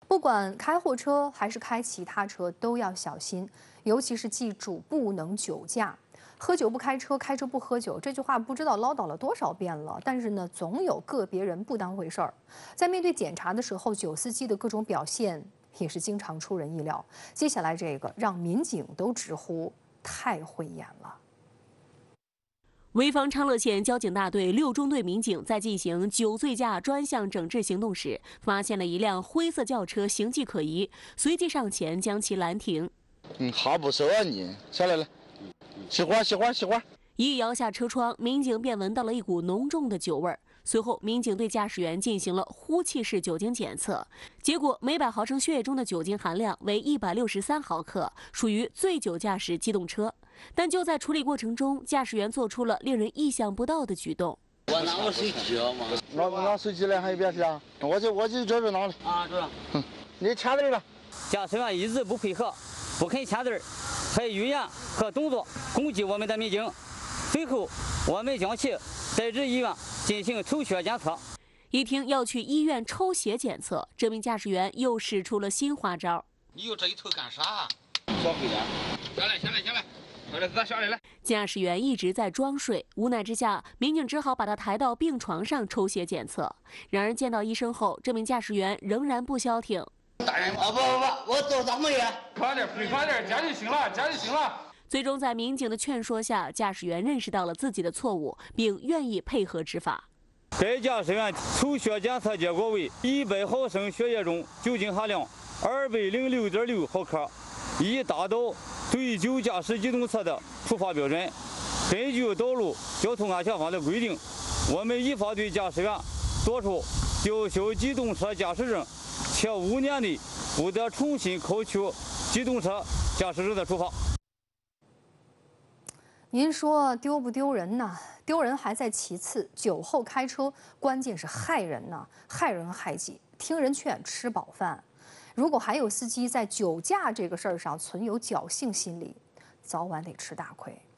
不管开货车还是开其他车，都要小心，尤其是记住不能酒驾。喝酒不开车，开车不喝酒，这句话不知道唠叨了多少遍了。但是呢，总有个别人不当回事儿。在面对检查的时候，酒司机的各种表现也是经常出人意料。接下来这个让民警都直呼太会演了。 潍坊昌乐县交警大队6中队民警在进行酒醉驾专项整治行动时，发现了一辆灰色轿车形迹可疑，随即上前将其拦停。 好不收啊你，下来了，熄火。 一摇下车窗，民警便闻到了一股浓重的酒味儿。随后，民警对驾驶员进行了呼气式酒精检测，结果每100毫升血液中的酒精含量为163毫克，属于醉酒驾驶机动车。但就在处理过程中，驾驶员做出了令人意想不到的举动。 我拿我手机了嘛？拿手机来还有别事啊？我就这边拿的啊，这。你签字了？ 驾驶员一直不配合，不肯签字，还语言和动作攻击我们的民警。最后，我们将其带至医院进行抽血检测。 一听要去医院抽血检测，这名驾驶员又使出了新花招。 你又这一头干啥？小慧呀，下来，快下来了。 驾驶员一直在装睡，无奈之下，民警只好把他抬到病床上抽血检测。然而见到医生后，这名驾驶员仍然不消停。 大人啊，不，我做怎么的？ 快点，加就行了。 最终在民警的劝说下，驾驶员认识到了自己的错误，并愿意配合执法。 该驾驶员抽血检测结果为100毫升血液中酒精含量206.6毫克，已达到对酒驾驶机动车的处罚标准。根据道路交通安全法的规定，我们依法对驾驶员作出吊销机动车驾驶证，且5年内不得重新考取机动车驾驶证的处罚。 您说丢不丢人呢？丢人还在其次，酒后开车，关键是害人呢，害人害己。听人劝，吃饱饭。如果还有司机在酒驾这个事儿上存有侥幸心理，早晚得吃大亏。